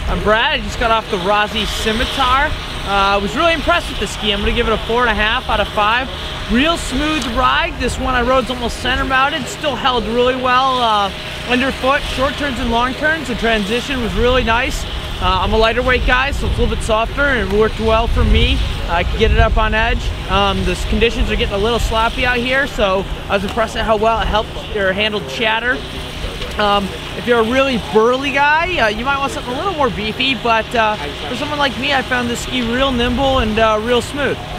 I'm Brad. I just got off the Rossi Scimitar. I was really impressed with the ski. I'm going to give it a 4.5 out of 5. Real smooth ride. This one I rode's almost center mounted. Still held really well underfoot. Short turns and long turns. The transition was really nice. I'm a lighter weight guy, so it's a little bit softer, and it worked well for me. I could get it up on edge. The conditions are getting a little sloppy out here, so I was impressed at how well it helped or handled chatter. If you're a really burly guy, you might want something a little more beefy, but for someone like me, I found this ski real nimble and real smooth.